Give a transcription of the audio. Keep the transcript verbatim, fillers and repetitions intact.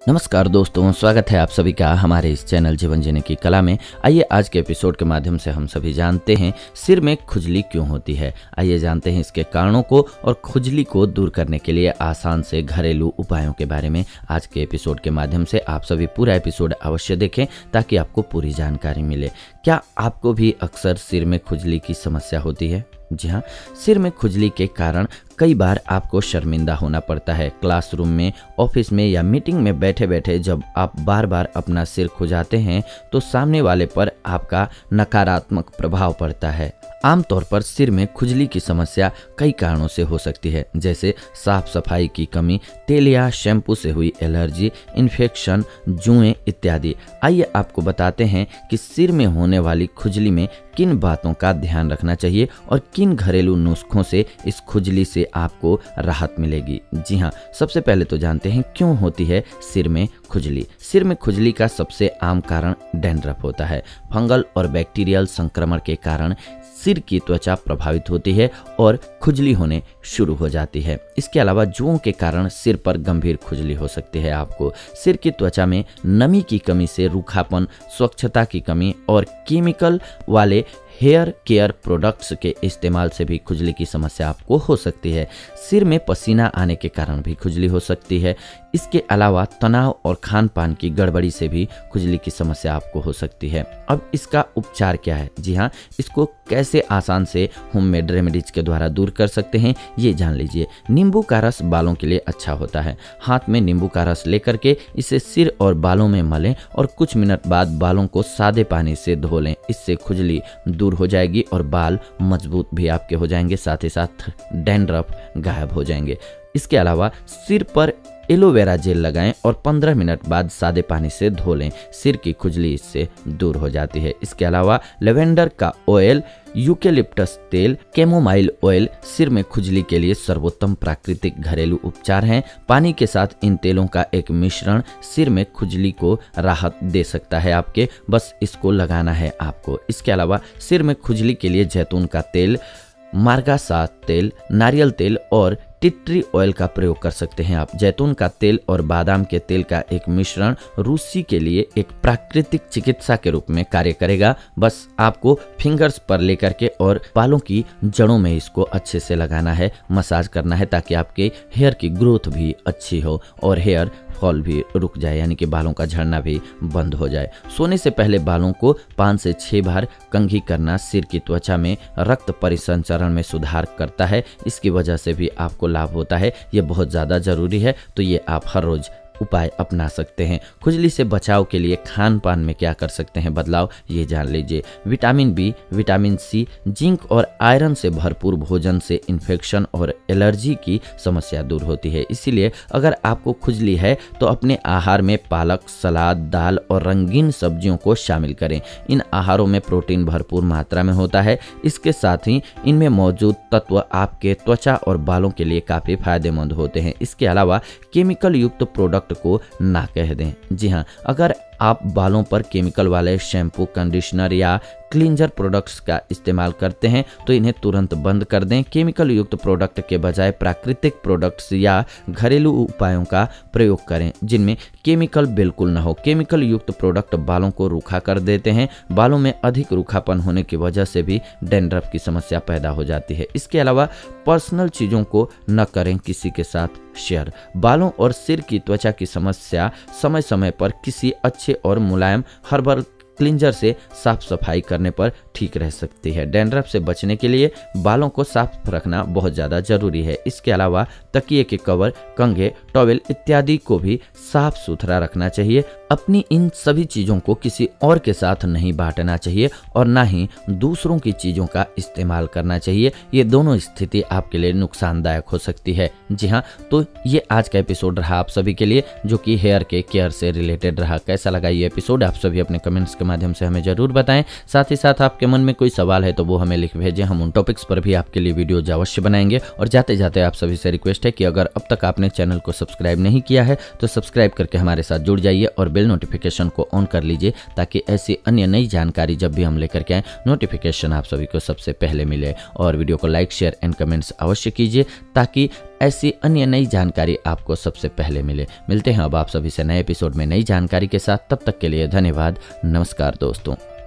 नमस्कार दोस्तों, स्वागत है आप सभी का हमारे इस चैनल जीवन जीने की कला में। आइए आज के एपिसोड के माध्यम से हम सभी जानते हैं सिर में खुजली क्यों होती है। आइए जानते हैं इसके कारणों को और खुजली को दूर करने के लिए आसान से घरेलू उपायों के बारे में। आज के एपिसोड के माध्यम से आप सभी पूरा एपिसोड अवश्य देखें ताकि आपको पूरी जानकारी मिले। क्या आपको भी अक्सर सिर में खुजली की समस्या होती है? जी हाँ, सिर में खुजली के कारण कई बार आपको शर्मिंदा होना पड़ता है। क्लासरूम में, ऑफिस में या मीटिंग में बैठे बैठे जब आप बार बार अपना सिर खुजाते हैं तो सामने वाले पर आपका नकारात्मक प्रभाव पड़ता है। आमतौर पर सिर में खुजली की समस्या कई कारणों से हो सकती है, जैसे साफ सफाई की कमी, तेल या शैम्पू से हुई एलर्जी, इन्फेक्शन, जुएं इत्यादि। आइए आपको बताते हैं कि सिर में होने वाली खुजली में किन बातों का ध्यान रखना चाहिए और किन घरेलू नुस्खों से इस खुजली से आपको राहत मिलेगी। जी हाँ, सबसे पहले तो जानते हैं क्यों होती है सिर में खुजली। सिर में खुजली का सबसे आम कारण डैंड्रफ होता है। फंगल और बैक्टीरियल संक्रमण के कारण सिर की त्वचा प्रभावित होती है और खुजली होने शुरू हो जाती है। इसके अलावा जुओं के कारण सिर पर गंभीर खुजली हो सकती है। आपको सिर की त्वचा में नमी की कमी से रूखापन, स्वच्छता की कमी और केमिकल वाले हेयर केयर प्रोडक्ट्स के इस्तेमाल से भी खुजली की समस्या आपको हो सकती है। सिर में पसीना आने के कारण भी खुजली हो सकती है। इसके अलावा तनाव और खान पान की गड़बड़ी से भी खुजली की समस्या आपको हो सकती है। अब इसका उपचार क्या है? जी हाँ, इसको कैसे आसान से होममेड रेमेडीज के द्वारा दूर कर सकते हैं ये जान लीजिए। नींबू का रस बालों के लिए अच्छा होता है। हाथ में नींबू का रस लेकर के इसे सिर और बालों में मलें और कुछ मिनट बाद बालों को सादे पानी से धो लें। इससे खुजली दूर हो जाएगी और बाल मजबूत भी आपके हो जाएंगे, साथ ही साथ डैंड्रफ गायब हो जाएंगे। इसके अलावा सिर पर एलोवेरा जेल लगाएं और पंद्रह मिनट बाद सादे पानी से धो लें। सिर की खुजली इससे दूर हो जाती है। इसके अलावा लेवेंडर का ऑयल, यूकेलिप्टस तेल, कैमोमाइल ऑयल सिर में खुजली के लिए सर्वोत्तम प्राकृतिक घरेलू उपचार हैं। पानी के साथ इन तेलों का एक मिश्रण सिर में खुजली को राहत दे सकता है आपके, बस इसको लगाना है आपको। इसके अलावा सिर में खुजली के लिए जैतून का तेल, मार्गासा तेल, नारियल तेल और टिट्री ऑयल का प्रयोग कर सकते हैं आप। जैतून का तेल और बादाम के तेल का एक मिश्रण रूसी के लिए एक प्राकृतिक चिकित्सा के रूप में कार्य करेगा। बस आपको फिंगर्स पर लेकर के और बालों की जड़ों में इसको अच्छे से लगाना है, मसाज करना है ताकि आपके हेयर की ग्रोथ भी अच्छी हो और हेयर फॉल भी रुक जाए, यानी कि बालों का झड़ना भी बंद हो जाए। सोने से पहले बालों को पाँच से छह बार कंघी करना सिर की त्वचा में रक्त परिसंचरण में सुधार करता है। इसकी वजह से भी आपको लाभ होता है। ये बहुत ज़्यादा ज़रूरी है, तो ये आप हर रोज़ उपाय अपना सकते हैं। खुजली से बचाव के लिए खान पान में क्या कर सकते हैं बदलाव, ये जान लीजिए। Vitamin B, vitamin C, zinc और आयरन से भरपूर भोजन से इन्फेक्शन और एलर्जी की समस्या दूर होती है। इसीलिए अगर आपको खुजली है तो अपने आहार में पालक, सलाद, दाल और रंगीन सब्जियों को शामिल करें। इन आहारों में प्रोटीन भरपूर मात्रा में होता है। इसके साथ ही इनमें मौजूद तत्व आपके त्वचा और बालों के लिए काफ़ी फायदेमंद होते हैं। इसके अलावा केमिकल युक्त प्रोडक्ट को ना कह दें। जी हाँ, अगर आप बालों पर केमिकल वाले शैम्पू, कंडीशनर या क्लींजर प्रोडक्ट्स का इस्तेमाल करते हैं तो इन्हें तुरंत बंद कर दें। केमिकल युक्त प्रोडक्ट के बजाय प्राकृतिक प्रोडक्ट्स या घरेलू उपायों का प्रयोग करें जिनमें केमिकल बिल्कुल ना हो। केमिकल युक्त प्रोडक्ट बालों को रूखा कर देते हैं। बालों में अधिक रूखापन होने की वजह से भी डैंड्रफ की समस्या पैदा हो जाती है। इसके अलावा पर्सनल चीज़ों को न करें किसी के साथ शेयर। बालों और सिर की त्वचा की समस्या समय समय पर किसी अच्छे और मुलायम हर्बल क्लींजर से साफ सफाई करने पर ठीक रह सकती है। डैंड्रफ से बचने के लिए बालों को साफ रखना बहुत ज़्यादा जरूरी है। इसके अलावा तकिए के कवर, कंघे, टॉवेल इत्यादि को भी साफ सुथरा रखना चाहिए। अपनी इन सभी चीज़ों को किसी और के साथ नहीं बांटना चाहिए और ना ही दूसरों की चीज़ों का इस्तेमाल करना चाहिए। ये दोनों स्थिति आपके लिए नुकसानदायक हो सकती है। जी हाँ, तो ये आज का एपिसोड रहा आप सभी के लिए, जो कि हेयर के केयर से रिलेटेड रहा। कैसा लगा ये एपिसोड आप सभी अपने कमेंट्स के माध्यम से हमें जरूर बताएं। साथ ही साथ आपके मन में कोई सवाल है तो वो हमें लिख भेजें। हम उन टॉपिक्स पर भी आपके लिए वीडियो अवश्य बनाएंगे। और जाते जाते आप सभी से रिक्वेस्ट है कि अगर अब तक आपने चैनल को सब्सक्राइब नहीं किया है तो सब्सक्राइब करके हमारे साथ जुड़ जाइए और बेल नोटिफिकेशन को ऑन कर लीजिए ताकि ऐसी अन्य नई जानकारी जब भी हम लेकर के आए नोटिफिकेशन आप सभी को सबसे पहले मिले। और वीडियो को लाइक, शेयर एंड कमेंट्स अवश्य कीजिए ताकि ऐसी अन्य नई जानकारी आपको सबसे पहले मिले। मिलते हैं अब आप सभी से नए एपिसोड में नई जानकारी के साथ। तब तक के लिए धन्यवाद। नमस्कार दोस्तों।